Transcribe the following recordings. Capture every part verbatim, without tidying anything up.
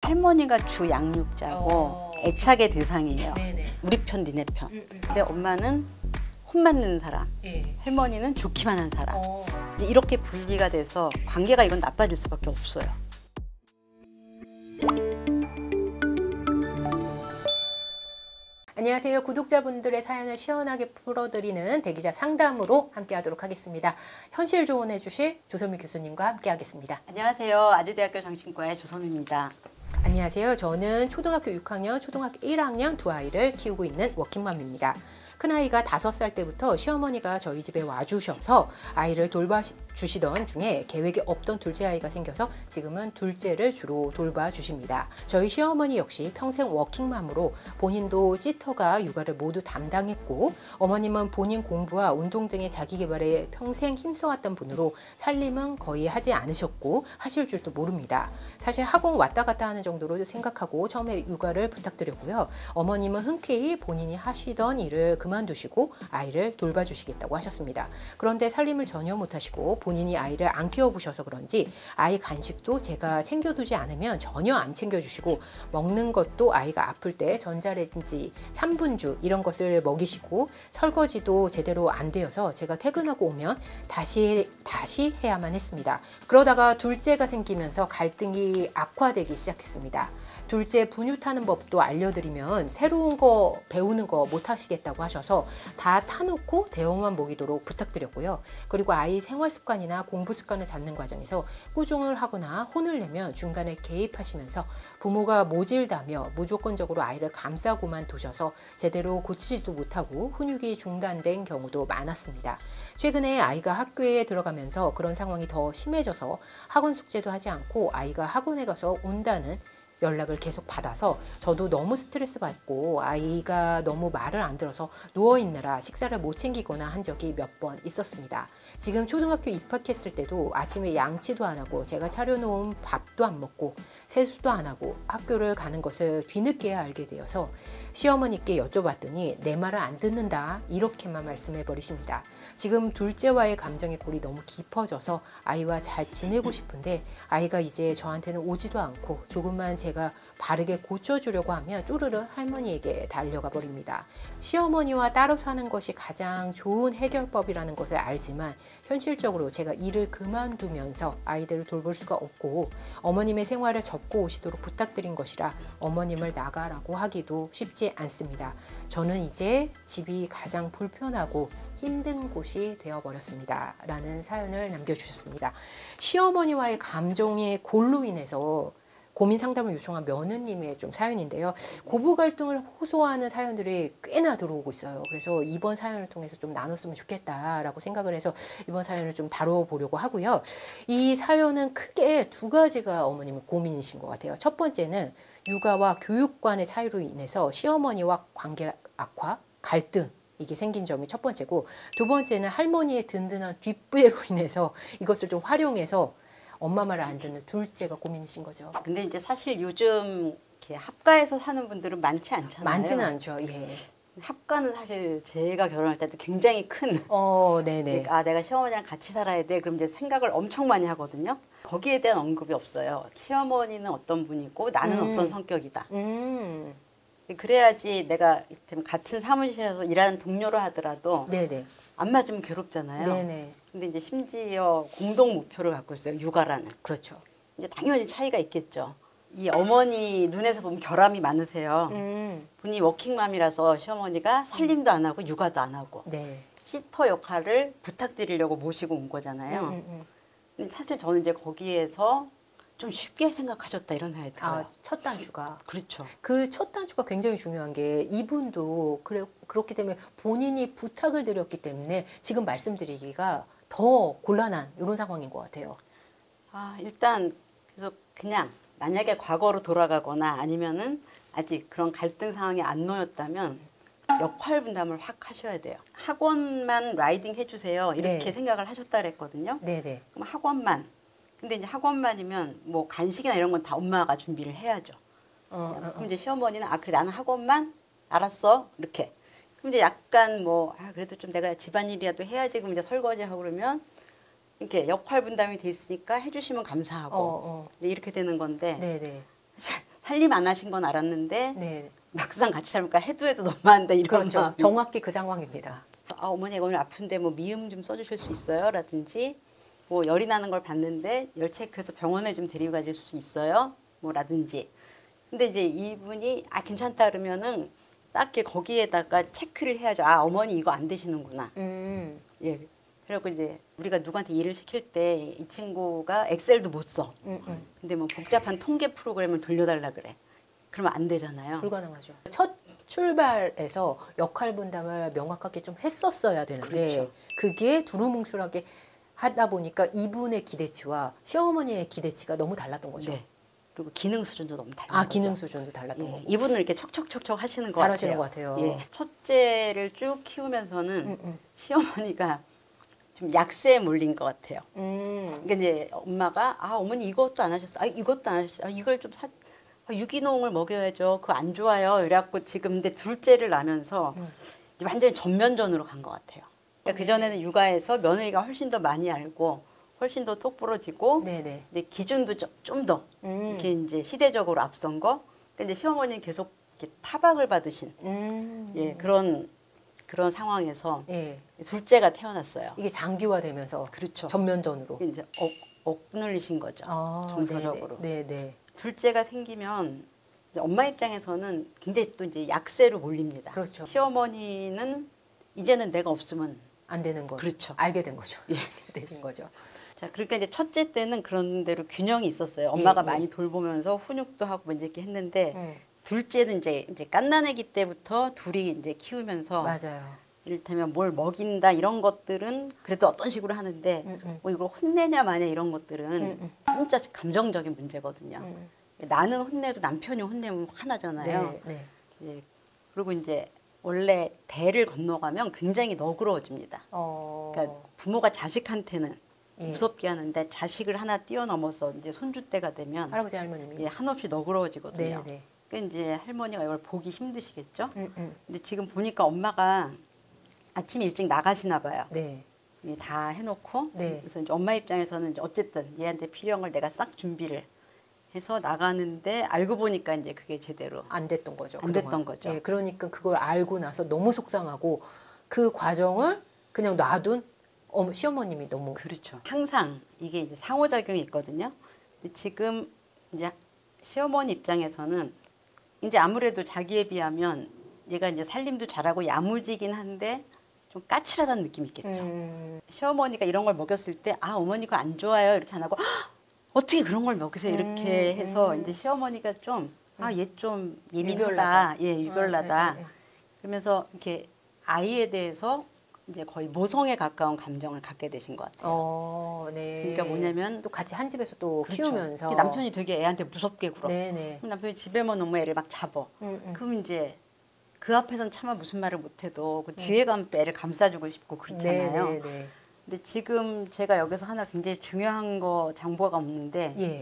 할머니가 주 양육자고 어. 애착의 대상이에요. 네네. 우리 편 니네 편. 음, 음. 근데 엄마는 혼 맞는 사람, 예. 할머니는 좋기만 한 사람. 어. 이렇게 분리가 돼서 관계가 이건 나빠질 수밖에 없어요. 안녕하세요. 구독자분들의 사연을 시원하게 풀어드리는 대기자 상담으로 함께하도록 하겠습니다. 현실 조언해 주실 조선미 교수님과 함께하겠습니다. 안녕하세요. 아주대학교 정신과의 조선미입니다. 안녕하세요. 저는 초등학교 육 학년, 초등학교 일 학년 두 아이를 키우고 있는 워킹맘입니다. 큰아이가 다섯 살 때부터 시어머니가 저희 집에 와주셔서 아이를 돌봐주시던 중에 계획이 없던 둘째 아이가 생겨서 지금은 둘째를 주로 돌봐주십니다. 저희 시어머니 역시 평생 워킹맘으로 본인도 시터가 육아를 모두 담당했고 어머님은 본인 공부와 운동 등의 자기개발에 평생 힘써왔던 분으로 살림은 거의 하지 않으셨고 하실 줄도 모릅니다. 사실 학원 왔다 갔다 하는 정도로 생각하고 처음에 육아를 부탁드렸고요. 어머님은 흔쾌히 본인이 하시던 일을 그만두시고 아이를 돌봐주시겠다고 하셨습니다. 그런데 살림을 전혀 못하시고 본인이 아이를 안 키워보셔서 그런지 아이 간식도 제가 챙겨두지 않으면 전혀 안 챙겨주시고 먹는 것도 아이가 아플 때 전자레인지, 삼분주 이런 것을 먹이시고 설거지도 제대로 안 되어서 제가 퇴근하고 오면 다시 다시 해야만 했습니다. 그러다가 둘째가 생기면서 갈등이 악화되기 시작했습니다. 둘째 분유 타는 법도 알려드리면 새로운 거 배우는 거 못 하시겠다고 하셔서 다 타놓고 대용만 먹이도록 부탁드렸고요. 그리고 아이 생활 습관이나 공부 습관을 잡는 과정에서 꾸중을 하거나 혼을 내면 중간에 개입하시면서 부모가 모질다며 무조건적으로 아이를 감싸고만 두셔서 제대로 고치지도 못하고 훈육이 중단된 경우도 많았습니다. 최근에 아이가 학교에 들어가면서 그런 상황이 더 심해져서 학원 숙제도 하지 않고 아이가 학원에 가서 운다는 연락을 계속 받아서 저도 너무 스트레스 받고 아이가 너무 말을 안 들어서 누워있느라 식사를 못 챙기거나 한 적이 몇 번 있었습니다. 지금 초등학교 입학했을 때도 아침에 양치도 안 하고 제가 차려놓은 밥도 안 먹고 세수도 안 하고 학교를 가는 것을 뒤늦게야 알게 되어서 시어머니께 여쭤봤더니 내 말을 안 듣는다 이렇게만 말씀해 버리십니다. 지금 둘째와의 감정의 골이 너무 깊어져서 아이와 잘 지내고 싶은데 아이가 이제 저한테는 오지도 않고 조금만 제 제가 바르게 고쳐주려고 하면 쪼르르 할머니에게 달려가 버립니다. 시어머니와 따로 사는 것이 가장 좋은 해결법이라는 것을 알지만 현실적으로 제가 일을 그만두면서 아이들을 돌볼 수가 없고 어머님의 생활을 접고 오시도록 부탁드린 것이라 어머님을 나가라고 하기도 쉽지 않습니다. 저는 이제 집이 가장 불편하고 힘든 곳이 되어버렸습니다. 라는 사연을 남겨주셨습니다. 시어머니와의 감정의 골로 인해서 고민 상담을 요청한 며느님의 좀 사연인데요. 고부 갈등을 호소하는 사연들이 꽤나 들어오고 있어요. 그래서 이번 사연을 통해서 좀 나눴으면 좋겠다라고 생각을 해서 이번 사연을 좀 다뤄보려고 하고요. 이 사연은 크게 두 가지가 어머님은 고민이신 것 같아요. 첫 번째는 육아와 교육관의 차이로 인해서 시어머니와 관계 악화, 갈등 이게 생긴 점이 첫 번째고 두 번째는 할머니의 든든한 뒷배로 인해서 이것을 좀 활용해서 엄마 말을 안 듣는 둘째가 고민이신 거죠. 근데 이제 사실 요즘 이렇게 합가에서 사는 분들은 많지 않잖아요. 많지는 않죠. 예. 합가는 사실 제가 결혼할 때도 굉장히 큰. 어, 네네. 아, 내가 시어머니랑 같이 살아야 돼. 그럼 이제 생각을 엄청 많이 하거든요. 거기에 대한 언급이 없어요. 시어머니는 어떤 분이고 나는 음. 어떤 성격이다. 음. 그래야지 내가 같은 사무실에서 일하는 동료로 하더라도 네네. 안 맞으면 괴롭잖아요. 네네. 근데 이제 심지어 공동 목표를 갖고 있어요. 육아라는. 그렇죠. 이제 당연히 차이가 있겠죠. 이 어머니 눈에서 보면 결함이 많으세요. 음. 본인이 워킹맘이라서 시어머니가 살림도 안 하고 육아도 안 하고 네. 시터 역할을 부탁드리려고 모시고 온 거잖아요. 음, 음. 근데 사실 저는 이제 거기에서 좀 쉽게 생각하셨다 이런 생각이 들어요. 아, 첫 단추가. 그렇죠. 그 첫 단추가 굉장히 중요한 게 이분도 그래, 그렇기 때문에 본인이 부탁을 드렸기 때문에 지금 말씀드리기가 더 곤란한 이런 상황인 것 같아요. 아, 일단 그래서 그냥 만약에 과거로 돌아가거나 아니면은 아직 그런 갈등 상황이 안 놓였다면 역할 분담을 확 하셔야 돼요. 학원만 라이딩 해주세요. 이렇게 네. 생각을 하셨다 그랬거든요. 네네. 그럼 학원만. 근데 이제 학원만이면 뭐 간식이나 이런 건 다 엄마가 준비를 해야죠. 어, 어, 그럼 어. 이제 시어머니는 아 그래 나는 학원만 알았어 이렇게. 그럼 이제 약간 뭐 아 그래도 좀 내가 집안일이라도 해야지 그럼 이제 설거지하고 그러면 이렇게 역할 분담이 돼 있으니까 해주시면 감사하고 어, 어. 이제 이렇게 되는 건데 네네. 살림 안 하신 건 알았는데 네. 막상 같이 살니까 해도 해도 너무한다 이런 그렇죠. 마음. 정확히 그 상황입니다. 아, 어머니 오늘 아픈데 뭐 미음 좀 써주실 수 있어요? 라든지 뭐 열이 나는 걸 봤는데 열 체크해서 병원에 좀 데리고 가실 수 있어요? 뭐 라든지. 근데 이제 이분이 아 괜찮다 그러면은 딱히 거기에다가 체크를 해야죠. 아 어머니 이거 안 되시는구나. 음. 예. 그리고 이제 우리가 누구한테 일을 시킬 때 이 친구가 엑셀도 못 써. 음, 음. 근데 뭐 복잡한 통계 프로그램을 돌려달라 그래. 그러면 안 되잖아요. 불가능하죠. 첫 출발에서 역할 분담을 명확하게 좀 했었어야 되는데 그렇죠. 그게 두루뭉술하게 하다 보니까 이분의 기대치와 시어머니의 기대치가 너무 달랐던 거죠. 네. 그리고 기능 수준도 너무 달라요. 아 기능 수준도 달랐던 예, 거고. 이분은 이렇게 척척척척 하시는 것 잘하시는 같아요. 것 같아요. 예, 첫째를 쭉 키우면서는 음, 음. 시어머니가 좀 약세에 몰린 것 같아요. 음. 그러니까 이제 엄마가 아 어머니 이것도 안 하셨어. 아 이것도 안 하셨어. 아, 이걸 좀 사. 아, 유기농을 먹여야죠. 그거 안 좋아요. 이래갖고 지금 근데 둘째를 낳으면서 음. 이제 완전히 전면전으로 간 것 같아요. 그러니까 그 전에는 육아에서 며느리가 훨씬 더 많이 알고 훨씬 더 똑부러지고 네네. 근데 기준도 좀 더 음. 이렇게 이제 시대적으로 앞선 거. 근데 시어머니는 계속 이렇게 타박을 받으신 음. 예 그런 그런 상황에서 예. 둘째가 태어났어요. 이게 장기화되면서 그렇죠. 전면전으로. 이제 억, 억눌리신 거죠. 아, 정서적으로. 네네. 네네. 둘째가 생기면 이제 엄마 입장에서는 굉장히 또 이제 약세로 몰립니다. 그렇죠. 시어머니는 이제는 내가 없으면 안 되는 거죠. 그렇죠. 알게 된 거죠. 예. 되는 거죠. 자, 그러니까 이제 첫째 때는 그런 대로 균형이 있었어요. 엄마가 예, 예. 많이 돌보면서 훈육도 하고 뭐 이제 이렇게 했는데 음. 둘째는 이제 이제 갓난아기 때부터 둘이 이제 키우면서 맞아요. 이를테면 뭘 먹인다 이런 것들은 그래도 어떤 식으로 하는데 음, 음. 뭐 이걸 혼내냐 마냐 이런 것들은 음, 음. 진짜 감정적인 문제거든요. 음. 나는 혼내도 남편이 혼내면 화나잖아요. 네, 네. 예. 그리고 이제 원래 대를 건너가면 굉장히 너그러워집니다. 어. 그러니까 부모가 자식한테는 예. 무섭게 하는데 자식을 하나 뛰어넘어서 이제 손주 때가 되면 할아버지 할머님이. 예, 한없이 너그러워지거든요. 네, 네. 그러니까 이제 할머니가 이걸 보기 힘드시겠죠. 음, 음. 근데 지금 보니까 엄마가 아침 일찍 나가시나 봐요. 네. 예, 다 해놓고 네. 그래서 이제 엄마 입장에서는 이제 어쨌든 얘한테 필요한 걸 내가 싹 준비를 해서 나가는데 알고 보니까 이제 그게 제대로 안 됐던 거죠. 안 그동안. 됐던 거죠. 예, 그러니까 그걸 알고 나서 너무 속상하고 그 과정을 그냥 놔둔 어머, 시어머님이 너무 그렇죠. 항상 이게 이제 상호작용이 있거든요. 근데 지금 이제 시어머니 입장에서는 이제 아무래도 자기에 비하면 얘가 이제 살림도 잘하고 야무지긴 한데 좀 까칠하다는 느낌이 있겠죠. 음, 시어머니가 이런 걸 먹였을 때 아 어머니 그거 안 좋아요 이렇게 안 하고 "헉, 어떻게 그런 걸 먹으세요 이렇게 음, 해서 음. 이제 시어머니가 좀 아 얘 좀 예민하다 유별나다. 예 유별나다 아, 예, 예, 예. 그러면서 이렇게 아이에 대해서 이제 거의 모성에 가까운 감정을 갖게 되신 것 같아요. 어, 네. 그러니까 뭐냐면 또 같이 한 집에서 또 그렇죠. 키우면서 남편이 되게 애한테 무섭게 굴어. 네네. 그럼 남편이 집에만 오면 애를 막 잡어. 음, 음. 그럼 이제 그 앞에서는 차마 무슨 말을 못해도 그 뒤에 가면 또 애를 감싸주고 싶고 그렇잖아요. 네네네. 근데 지금 제가 여기서 하나 굉장히 중요한 거 장보가 없는데 예.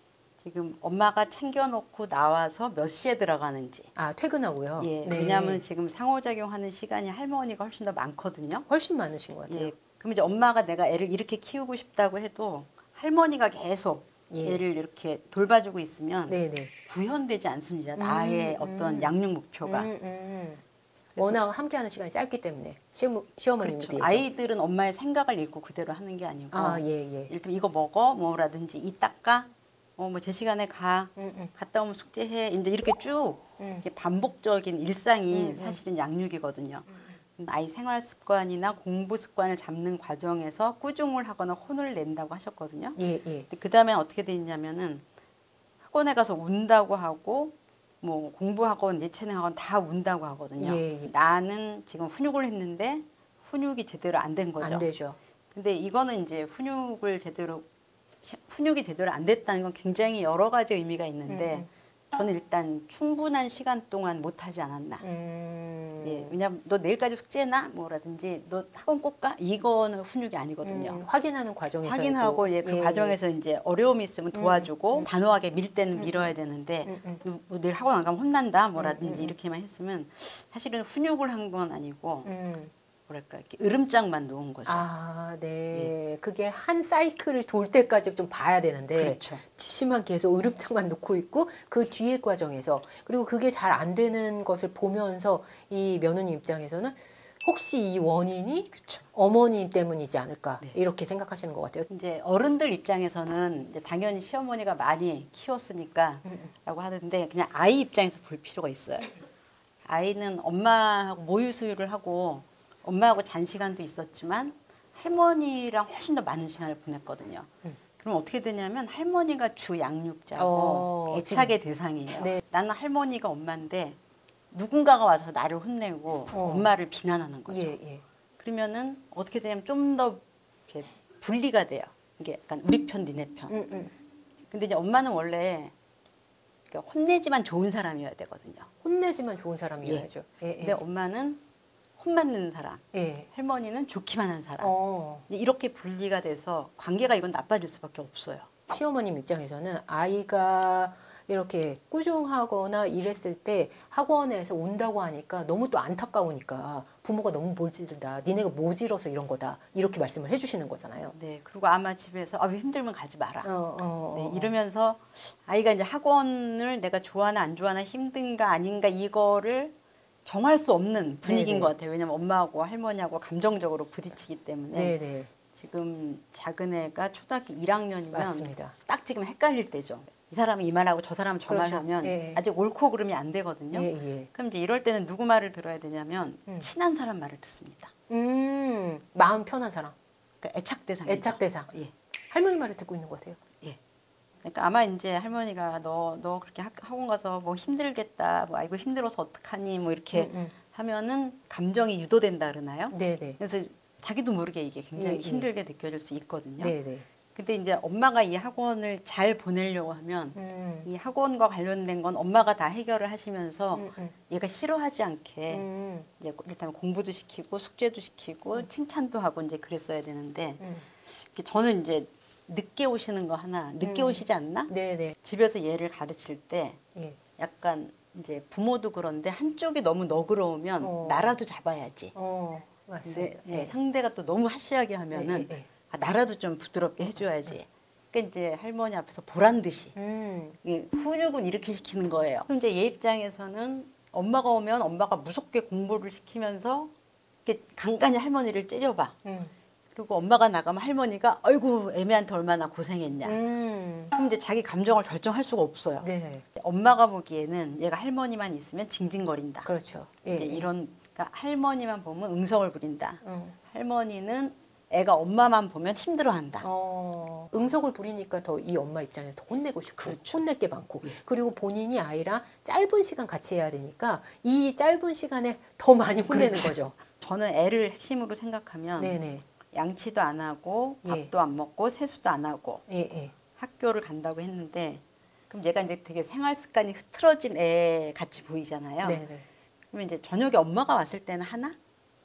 지금 엄마가 챙겨놓고 나와서 몇 시에 들어가는지. 아 퇴근하고요. 예. 네. 왜냐하면 지금 상호작용하는 시간이 할머니가 훨씬 더 많거든요. 훨씬 많으신 것 같아요. 예. 그럼 이제 엄마가 내가 애를 이렇게 키우고 싶다고 해도 할머니가 계속 예. 애를 이렇게 돌봐주고 있으면 네네. 구현되지 않습니다. 나의 음, 어떤 음. 양육 목표가. 음, 음. 워낙 함께하는 시간이 짧기 때문에 시어머, 시어머님에 그렇죠. 비해서. 아이들은 엄마의 생각을 읽고 그대로 하는 게 아니고 아, 예, 예. 일단 이거 먹어 뭐라든지 이 닦아 어 뭐 제 시간에 가 음, 음. 갔다 오면 숙제해 이제 이렇게 쭉 음. 이렇게 반복적인 일상이 음, 음. 사실은 양육이거든요. 아이 생활 습관이나 공부 습관을 잡는 과정에서 꾸중을 하거나 혼을 낸다고 하셨거든요. 예, 예. 근데 그 다음에 어떻게 돼 있냐면은 학원에 가서 운다고 하고 뭐 공부학원, 예체능학원 다 운다고 하거든요. 예, 예. 나는 지금 훈육을 했는데 훈육이 제대로 안 된 거죠. 안 되죠. 근데 이거는 이제 훈육을 제대로 훈육이 제대로 안 됐다는 건 굉장히 여러 가지 의미가 있는데 음, 음. 저는 일단 충분한 시간 동안 못 하지 않았나. 음. 예, 왜냐면 너 내일까지 숙제해놔 뭐라든지 너 학원 꼭 가 이거는 훈육이 아니거든요. 음, 확인하는 과정에서 확인하고 예, 그 과정에서 이제 어려움이 있으면 도와주고 음. 단호하게 밀 때는 밀어야 되는데 음, 음. 뭐 내일 학원 안 가면 혼난다 뭐라든지 음, 음. 이렇게만 했으면 사실은 훈육을 한 건 아니고 음. 뭐랄까 이렇게 으름장만 놓은 거죠. 아, 네. 그게 한 사이클을 돌 때까지 좀 봐야 되는데 그렇죠. 지시만 계속 으름장만 놓고 있고 그 뒤에 과정에서 그리고 그게 잘 안 되는 것을 보면서 이 며느님 입장에서는 혹시 이 원인이 그렇죠. 어머님 때문이지 않을까 네. 이렇게 생각하시는 것 같아요. 이제 어른들 입장에서는 이제 당연히 시어머니가 많이 키웠으니까 음, 라고 하는데 그냥 아이 입장에서 볼 필요가 있어요. 아이는 엄마하고 모유 수유를 하고 엄마하고 잔 시간도 있었지만 할머니랑 훨씬 더 많은 시간을 보냈거든요. 음. 그럼 어떻게 되냐면 할머니가 주 양육자고 어, 애착의 대상이에요. 네. 나는 할머니가 엄마인데 누군가가 와서 나를 혼내고 어. 엄마를 비난하는 거죠. 예, 예. 그러면은 어떻게 되냐면 좀 더 분리가 돼요. 이게 약간 우리 편, 니네 편. 음, 음. 근데 이제 엄마는 원래 그러니까 혼내지만 좋은 사람이어야 되거든요. 혼내지만 좋은 사람이어야죠. 예, 예. 근데 엄마는 혼 맞는 사람, 예. 할머니는 좋기만 한 사람. 어. 이제 이렇게 분리가 돼서 관계가 이건 나빠질 수밖에 없어요. 시어머님 입장에서는 아이가 이렇게 꾸중하거나 이랬을 때 학원에서 온다고 하니까 너무 또 안타까우니까 부모가 너무 모질다. 니네가 모질어서 이런 거다. 이렇게 말씀을 해주시는 거잖아요. 네, 그리고 아마 집에서 아, 왜 힘들면 가지 마라. 어, 어, 네, 어. 이러면서 아이가 이제 학원을 내가 좋아하나 안 좋아하나 힘든가 아닌가 이거를 정할 수 없는 분위기인 네네. 것 같아요. 왜냐면 엄마하고 할머니하고 감정적으로 부딪히기 때문에 네네. 지금 작은 애가 초등학교 일 학년이면 맞습니다. 딱 지금 헷갈릴 때죠. 이 사람은 이 말하고 저 사람은 저 그렇죠. 말하면 예. 아직 옳고 그름이 안 되거든요. 예, 예. 그럼 이제 이럴 때는 누구 말을 들어야 되냐면 음. 친한 사람 말을 듣습니다. 음, 마음 편한 사람. 그러니까 애착 대상이죠. 애착 대상. 예. 할머니 말을 듣고 있는 것 같아요. 예. 그러니까 아마 이제 할머니가 너 너 그렇게 학, 학원 가서 뭐 힘들겠다. 뭐 아이고 힘들어서 어떡하니 뭐 이렇게 음, 하면은 감정이 유도된다 그러나요? 음. 네네. 그래서 자기도 모르게 이게 굉장히 예, 예. 힘들게 느껴질 수 있거든요. 네네. 근데 이제 엄마가 이 학원을 잘 보내려고 하면 음, 이 학원과 관련된 건 엄마가 다 해결을 하시면서 음, 음. 얘가 싫어하지 않게 음, 이제 일단 공부도 시키고 숙제도 시키고 칭찬도 하고 이제 그랬어야 되는데 음. 이렇게 저는 이제 늦게 오시는 거 하나 늦게 음. 오시지 않나? 네네. 집에서 얘를 가르칠 때 예. 약간 이제 부모도 그런데 한쪽이 너무 너그러우면 어. 나라도 잡아야지. 어, 근데 맞습니다. 예, 예. 상대가 또 너무 하시하게 하면은 예, 예, 예. 아, 나라도 좀 부드럽게 해줘야지. 그러니까 이제 할머니 앞에서 보란 듯이 음, 이 훈육은 이렇게 시키는 거예요. 그럼 이제 얘 입장에서는 엄마가 오면 엄마가 무섭게 공부를 시키면서 이렇게 간간히 할머니를 째려봐. 음, 그리고 엄마가 나가면 할머니가 아이고 애미한테 얼마나 고생했냐. 음. 그럼 이제 자기 감정을 결정할 수가 없어요. 네, 엄마가 보기에는 얘가 할머니만 있으면 징징거린다. 그렇죠. 예, 이제 예. 이런 그러니까 할머니만 보면 응석을 부린다. 음. 할머니는 애가 엄마만 보면 힘들어한다. 어, 응석을 부리니까 더 이 엄마 입장에서 더 혼내고 싶고 그렇죠. 혼낼 게 많고 예. 그리고 본인이 아이랑 짧은 시간 같이 해야 되니까 이 짧은 시간에 더 많이 혼내는 그렇죠. 거죠. 저는 애를 핵심으로 생각하면 네네. 양치도 안 하고 예. 밥도 안 먹고 세수도 안 하고 예, 예. 학교를 간다고 했는데 그럼 얘가 이제 되게 생활 습관이 흐트러진 애 같이 보이잖아요. 네네. 그러면 이제 저녁에 엄마가 왔을 때는 하나?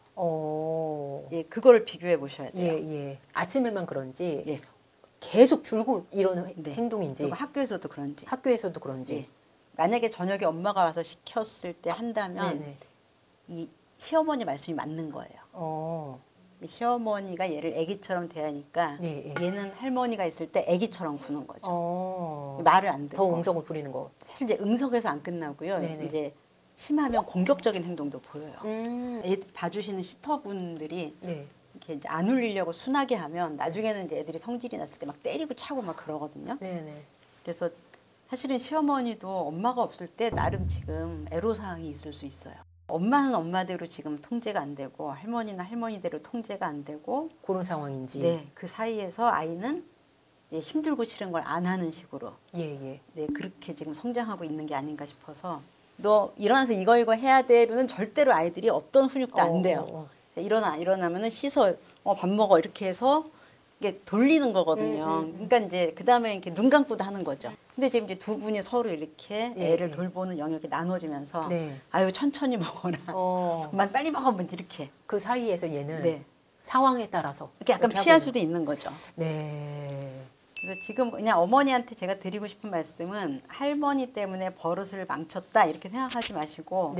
어, 예, 그거를 비교해 보셔야 돼요. 예, 예. 아침에만 그런지 예. 계속 줄곧 이런 네. 행동인지 그리고 학교에서도 그런지. 학교에서도 그런지. 예. 만약에 저녁에 엄마가 와서 시켰을 때 한다면 네네. 이 시어머니 말씀이 맞는 거예요. 어, 이 시어머니가 얘를 애기처럼 대하니까 예, 예. 얘는 할머니가 있을 때 애기처럼 구는 거죠. 어. 말을 안 더 듣고. 응석을 부리는 거. 사실 이제 응석에서 안 끝나고요. 네네. 이제 심하면 공격적인 행동도 보여요. 음. 애 봐주시는 시터분들이 네. 이렇게 이제 안 울리려고 순하게 하면 나중에는 이제 애들이 성질이 났을 때 막 때리고 차고 막 그러거든요. 네네. 그래서 사실은 시어머니도 엄마가 없을 때 나름 지금 애로사항이 있을 수 있어요. 엄마는 엄마대로 지금 통제가 안 되고 할머니는 할머니대로 통제가 안 되고 그런 상황인지. 네, 그 사이에서 아이는 예, 힘들고 싫은 걸 안 하는 식으로 예, 예. 네, 그렇게 지금 성장하고 있는 게 아닌가 싶어서 너 일어나서 이거 이거 해야 돼로는 절대로 아이들이 어떤 훈육도 안 돼요. 어, 어. 일어나 일어나면은 씻어 어, 밥 먹어 이렇게 해서 이게 돌리는 거거든요. 음, 음, 음. 그러니까 이제 그 다음에 이렇게 눈 감고도 하는 거죠. 근데 지금 이제 두 분이 서로 이렇게 예, 애를 예. 돌보는 영역이 나눠지면서 네. 아유 천천히 먹어라. 어, 그만 빨리 먹어 뭐 이렇게. 그 사이에서 얘는 네. 상황에 따라서 이렇게 약간 이렇게 피할 하고 수도 있는 거죠. 있는. 네. 그래서 지금 그냥 어머니한테 제가 드리고 싶은 말씀은 할머니 때문에 버릇을 망쳤다 이렇게 생각하지 마시고 네.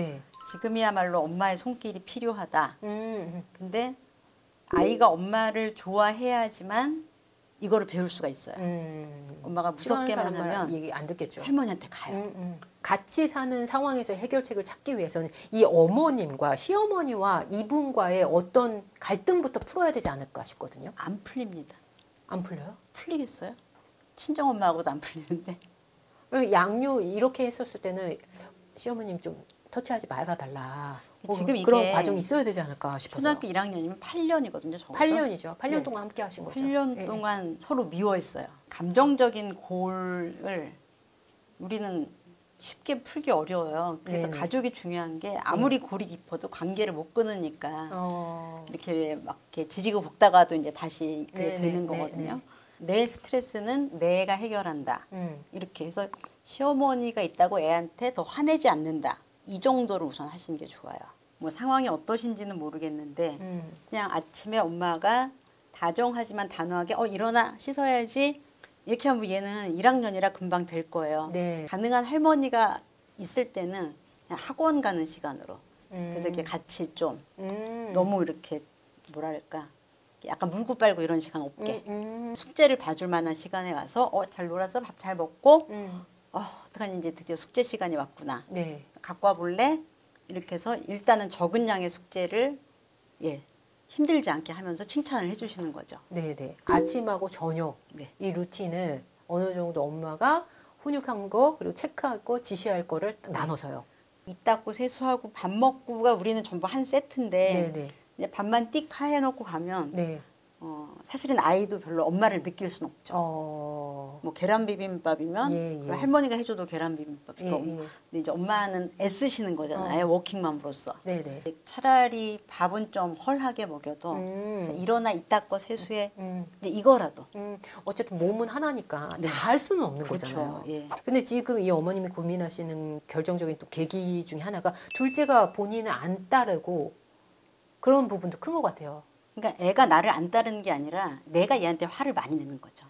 지금이야말로 엄마의 손길이 필요하다. 음, 근데 아이가 엄마를 좋아해야지만 이거를 배울 수가 있어요. 음. 엄마가 싫어하는 무섭게만 사람 말 하면 얘기 안 듣겠죠. 할머니한테 가요. 음, 음. 같이 사는 상황에서 해결책을 찾기 위해서는 이 어머님과 시어머니와 이분과의 어떤 갈등부터 풀어야 되지 않을까 싶거든요. 안 풀립니다. 안 풀려요? 풀리겠어요? 친정엄마하고도 안 풀리는데. 그리고 양육 이렇게 했었을 때는 시어머님 좀 터치하지 말아달라. 뭐 지금 이게 그런 과정이 있어야 되지 않을까 싶어서. 초등학교 일 학년이면 팔 년이거든요. 적어도. 팔 년이죠. 팔 년 네. 동안 함께 하신 거죠. 팔 년 예, 예. 동안 서로 미워했어요. 감정적인 골을 우리는 쉽게 풀기 어려워요. 그래서 네네. 가족이 중요한 게 아무리 골이 깊어도 관계를 못 끊으니까 어. 이렇게 막 이렇게 지지고 볶다가도 이제 다시 그게 네네, 되는 네네. 거거든요. 내 스트레스는 내가 해결한다. 음. 이렇게 해서 시어머니가 있다고 애한테 더 화내지 않는다. 이 정도를 우선 하시는 게 좋아요. 뭐 상황이 어떠신지는 모르겠는데 음. 그냥 아침에 엄마가 다정하지만 단호하게 어 일어나 씻어야지 이렇게 하면 얘는 일 학년이라 금방 될 거예요. 네. 가능한 할머니가 있을 때는 그냥 학원 가는 시간으로 음. 그래서 이렇게 같이 좀 음. 너무 이렇게 뭐랄까 약간 물고 빨고 이런 시간 없게 음. 음. 숙제를 봐줄 만한 시간에 와서 어 잘 놀아서 밥 잘 먹고 음. 어 어떡하니 이제 드디어 숙제 시간이 왔구나. 네. 갖고 와볼래? 이렇게 해서 일단은 적은 양의 숙제를 예 힘들지 않게 하면서 칭찬을 해주시는 거죠. 네네. 아침하고 저녁 네. 이 루틴을 어느 정도 엄마가 훈육한 거 그리고 체크할 거 지시할 거를 딱 나눠서요. 이 닦고 세수하고 밥 먹고가 우리는 전부 한 세트인데 네네. 이제 밥만 띡 해놓고 가면 네. 어, 사실은 아이도 별로 엄마를 느낄 수는 없죠. 어. 뭐 계란 비빔밥이면 예, 예. 할머니가 해줘도 계란 비빔밥이고 예, 예. 근데 이제 엄마는 애쓰시는 거잖아요. 워킹맘으로서. 네네. 차라리 밥은 좀 헐하게 먹여도 음. 일어나 이따 거 세수해 음. 이제 이거라도 음. 어쨌든 몸은 하나니까 네. 다 할 수는 없는 그렇죠. 거잖아요. 예. 근데 지금 이 어머님이 고민하시는 결정적인 또 계기 중에 하나가 둘째가 본인을 안 따르고 그런 부분도 큰 것 같아요. 그러니까 애가 나를 안 따르는 게 아니라 내가 얘한테 화를 많이 내는 거죠.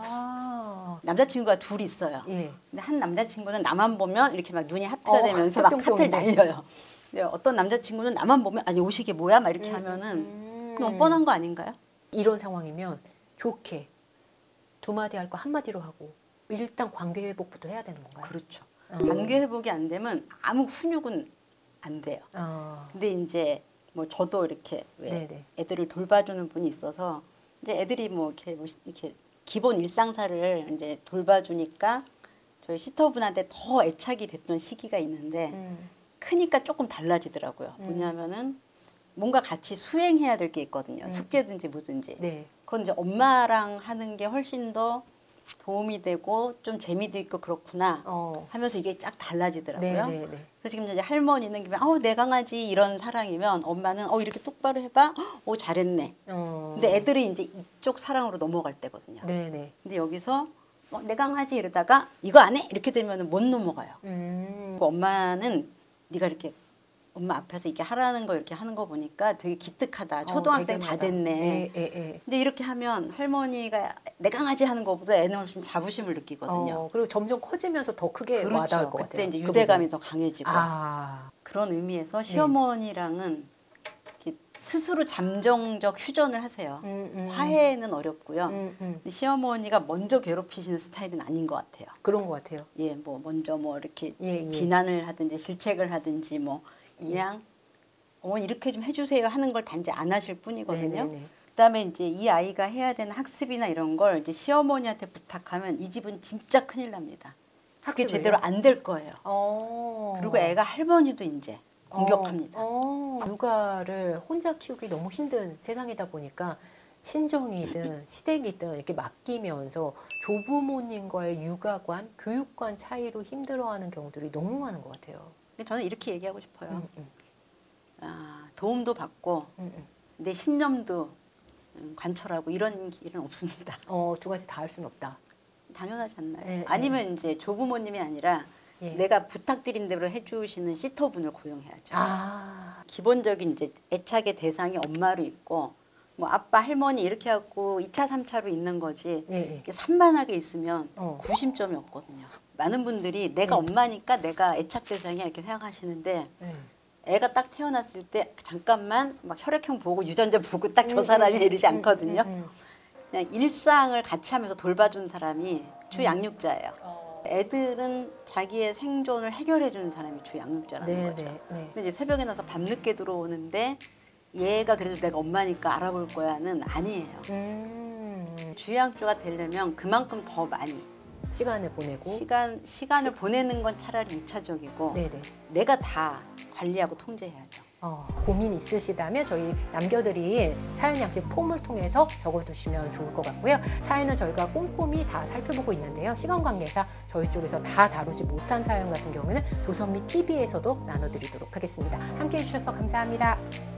아. 남자친구가 둘 있어요. 예. 근데 한 남자친구는 나만 보면 이렇게 막 눈이 하트가 어, 되면서 막 뿅뿅뿅. 하트를 날려요. 근데 어떤 남자친구는 나만 보면 아니 옷이게 뭐야? 막 이렇게 하면은 음. 너무 뻔한 거 아닌가요? 이런 상황이면 좋게 두 마디 할 거 한 마디로 하고 일단 관계 회복부터 해야 되는 건가요? 그렇죠. 어. 관계 회복이 안 되면 아무 훈육은 안 돼요. 어. 근데 이제 뭐 저도 이렇게 왜 네네. 애들을 돌봐주는 분이 있어서 이제 애들이 뭐 이렇게 뭐 이렇게 기본 일상사를 이제 돌봐주니까 저희 시터분한테 더 애착이 됐던 시기가 있는데 음. 크니까 조금 달라지더라고요. 음. 뭐냐면은 뭔가 같이 수행해야 될 게 있거든요. 음. 숙제든지 뭐든지. 네. 그건 이제 엄마랑 하는 게 훨씬 더 도움이 되고 좀 재미도 있고 그렇구나 어. 하면서 이게 쫙 달라지더라고요. 네네네. 그래서 지금 이제 할머니는 그냥 어, 내 강아지 이런 사랑이면 엄마는 어 이렇게 똑바로 해봐. 어 잘했네. 어. 근데 애들이 이제 이쪽 사랑으로 넘어갈 때거든요. 네네. 근데 여기서 어, 내 강아지 이러다가 이거 안 해? 이렇게 되면 못 넘어가요. 음. 그 엄마는 네가 이렇게 엄마 앞에서 이렇게 하라는 거 이렇게 하는 거 보니까 되게 기특하다. 초등학생 어, 다 대견하다. 됐네. 예, 예, 예. 근데 이렇게 하면 할머니가 내 강아지 하는 것보다 애는 훨씬 자부심을 느끼거든요. 어, 그리고 점점 커지면서 더 크게 와닿을 그렇죠. 것 그때 같아요. 이제 그 유대감이 부분. 더 강해지고 아. 그런 의미에서 시어머니랑은 이렇게 스스로 잠정적 휴전을 하세요. 음, 음. 화해는 어렵고요. 음, 음. 근데 시어머니가 먼저 괴롭히시는 스타일은 아닌 것 같아요. 그런 것 같아요. 예, 뭐 먼저 뭐 이렇게 예, 예. 비난을 하든지 질책을 하든지 뭐 그냥 어머니 이렇게 좀 해주세요 하는 걸 단지 안 하실 뿐이거든요. 네네네. 그다음에 이제 이 아이가 해야 되는 학습이나 이런 걸 이제 시어머니한테 부탁하면 이 집은 진짜 큰일 납니다. 그게 학습을요? 제대로 안 될 거예요. 어. 그리고 애가 할머니도 이제 공격합니다. 어, 어. 육아를 혼자 키우기 너무 힘든 세상이다 보니까 친정이든 시댁이든 이렇게 맡기면서 조부모님과의 육아관, 교육관 차이로 힘들어하는 경우들이 너무 많은 것 같아요. 근데 저는 이렇게 얘기하고 싶어요. 음, 음, 아, 도움도 받고 음, 음. 내 신념도 음, 관철하고 이런 일은 없습니다. 어, 두 가지 다 할 수는 없다. 당연하지 않나요? 예, 아니면 이제 조부모님이 아니라 예. 내가 부탁드린 대로 해주시는 시터분을 고용해야죠. 아, 기본적인 이제 애착의 대상이 엄마로 있고 뭐 아빠 할머니 이렇게 하고 이 차 삼 차로 있는 거지 예, 예. 이렇게 산만하게 있으면 어. 구심점이 없거든요. 많은 분들이 내가 네. 엄마니까 내가 애착 대상이야 이렇게 생각하시는데 네. 애가 딱 태어났을 때 잠깐만 막 혈액형 보고 유전자 보고 딱 저 사람이 이러지 않거든요. 음, 음. 그냥 일상을 같이 하면서 돌봐준 사람이 주 양육자예요. 어. 애들은 자기의 생존을 해결해 주는 사람이 주 양육자라는 네, 거죠. 네, 네. 근데 이제 새벽에 나서 밤늦게 들어오는데 얘가 그래도 내가 엄마니까 알아볼 거야는 아니에요. 음, 주양육자가 되려면 그만큼 더 많이 시간을 보내고. 시간 시간을 보내는 건 차라리 이차적이고 네네. 내가 다 관리하고 통제해야죠. 어, 고민 있으시다면 저희 남겨드린 사연 양식 폼을 통해서 적어두시면 좋을 것 같고요. 사연은 저희가 꼼꼼히 다 살펴보고 있는데요. 시간 관계상 저희 쪽에서 다 다루지 못한 사연 같은 경우에는 조선미 티비에서도 나눠드리도록 하겠습니다. 함께해 주셔서 감사합니다.